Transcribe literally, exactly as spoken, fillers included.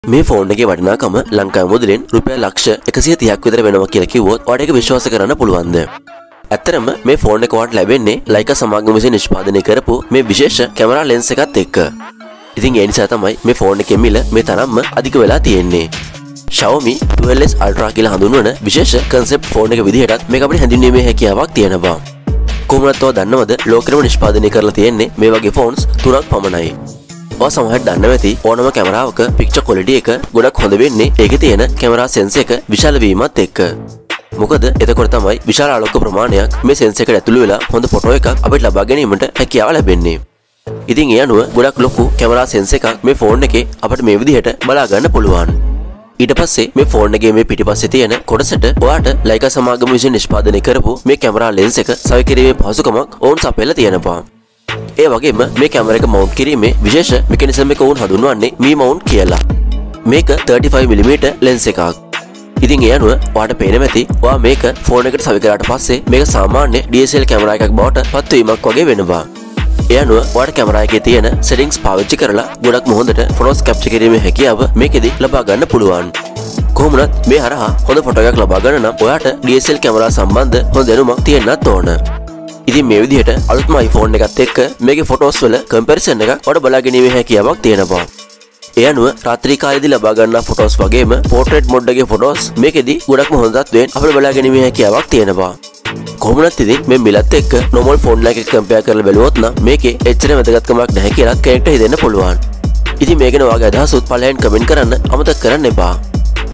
මේ ෆෝන් එකේ වටිනාකම ලංකාවේ මුදලෙන් රුපියල් ලක්ෂ එකසිය තිහක් විතර වෙනවා කියලා කිව්වොත් ඔයාලට ඒක විශ්වාස කරන්න පුළුවන්ද? ඇත්තටම මේ ෆෝන් එක ඔයාලට ලැබෙන්නේ ලයිකා සමාගම විසින් නිෂ්පාදනය කරපු මේ විශේෂ කැමරා ලෙන්ස් එකත් එක්ක. ඉතින් ඒ නිසා තමයි මේ ෆෝන් එකේ මිල මේ තරම්ම අධික වෙලා තියෙන්නේ. Xiaomi twelve S Ultra කියලා හඳුන්වන විශේෂ concept ෆෝන් එක විදිහටත් මේක අපිට හැඳින්වීමේ හැකියාවක් තියෙනවා. කොහොමද ඔයා දන්නවද ලෝකෙම නිෂ්පාදනය කරලා තියෙන්නේ මේ වගේ ෆෝන්ස් තුනක් පමණයි. ඔයා සමහරට දන්නවා ඇති ඕනම කැමරාවක පික්චර් ක්වොලිටි එක ගොඩක් හොඳ වෙන්නේ ඒකේ තියෙන කැමරා සෙන්ස් එක විශාල වීමත් එක්ක. මොකද එතකොට තමයි විශාල ආලෝක ප්‍රමාණයක් මේ සෙන්ස් එකට ඇතුළු වෙලා හොඳ ෆොටෝ එකක් අපිට ලබා ගැනීමට හැකියාව ලැබෙන්නේ. ඉතින් ඒ අනුව ගොඩක් ලොකු කැමරා සෙන්ස් එකක් මේ ෆෝන් එකේ අපිට මේ විදිහට බලා ගන්න පුළුවන්. ඊට පස්සේ මේ ෆෝන් එකේ මේ පිටිපස්සේ තියෙන කොටසට ඔයාට ලයිකා සමාගම විසින් නිෂ්පාදනය කරපු මේ කැමරා ලෙන්ස් එක සවි කිරීමේ පහසුකමක් ඔවුන් සපයලා තියෙනවා. ඒ වගේම මේ කැමරා එක මවුන්ට් කිරීමේ විශේෂ මෙකැනිසම් එක උන් හඳුන්වන්නේ මී මවුන්ට් කියලා. මේක thirty-five millimeter ලෙන්ස් එකක්. ඉතින් ඒ අනුව ඔයාට පේනවා ඇති ඔයා මේක ෆෝන් එකට සවි කරාට පස්සේ මේක සාමාන්‍ය D S L L camera එකක් බවට පත් වීමක් වගේ වෙනවා. ඒ අනුව ඔයාට කැමරා එකේ තියෙන settings පාවිච්චි කරලා ගොඩක් හොඳට ෆොටෝස් කැප්චර් කිරීමේ හැකියාව මේකෙදි ලබා ගන්න පුළුවන්. කොහොමුණත් මේ හරහා හොඳ ෆොටෝ එකක් ලබා ගන්න නම් ඔයාට D S L L camera සම්බන්ධ හොඳ දැනුමක් තියෙන්නත් ඕන. ඉතින් මේ විදිහට අලුත්ම iPhone එකත් එක්ක මේකේ ෆොටෝස් වල කම්පැරිසන් එකක් ඔයාලට බලා ගැනීමේ හැකියාවක් තියෙනවා. ඒ අනුව රාත්‍රී කාලේදී ලබා ගන්නා ෆොටෝස් වගේම පෝර්ට්‍රේට් මොඩ් එකේ ෆොටෝස් මේකෙදි ගොඩක්ම හොඳ තත්ත්වයෙන් අපිට බලා ගැනීමේ හැකියාවක් තියෙනවා. කොහොමවත් ඉතින් මේ මිලත් එක්ක normal phone එකක් කම්පෙයාර් කරලා බැලුවොත් නම් මේකේ එච්චර වැදගත්කමක් නැහැ කියලා කෙනෙක්ට හිතෙන්න පුළුවන්. ඉතින් මේක ගැන ඔයාගේ අදහසත් පළවෙනියෙන් කමෙන්ට් කරන්න අමතක කරන්න එපා.